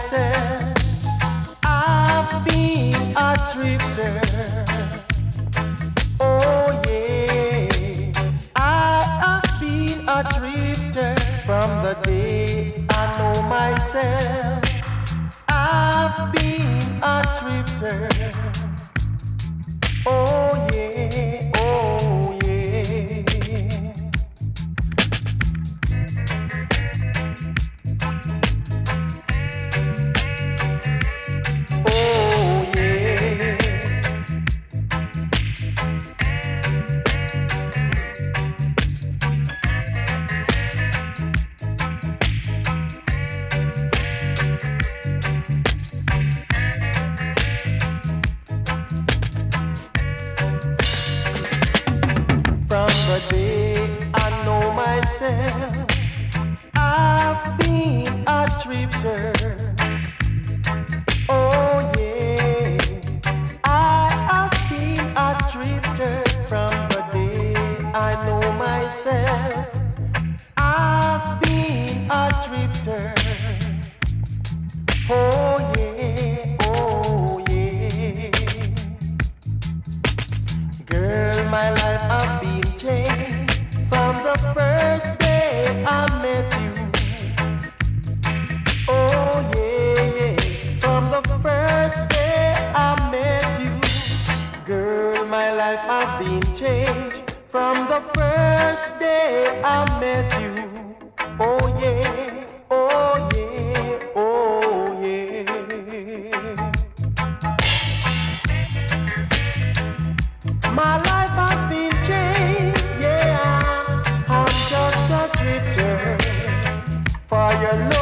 myself. I've been a drifter. Oh yeah, I have been a drifter from the day I know myself. I've been a drifter. Oh yeah, oh yeah. Oh yeah. From the day I know myself, I've been a drifter. Oh yeah, I have been a drifter from the day I know myself. I've been a drifter. Oh yeah, oh yeah. Girl, my life have been changed from the first day I met you. Oh yeah, yeah. From the first day I met you. Girl, my life have been changed from the first day I met you. Oh yeah, oh yeah, oh yeah. My life has been changed, yeah. I'm just a drifter for your love.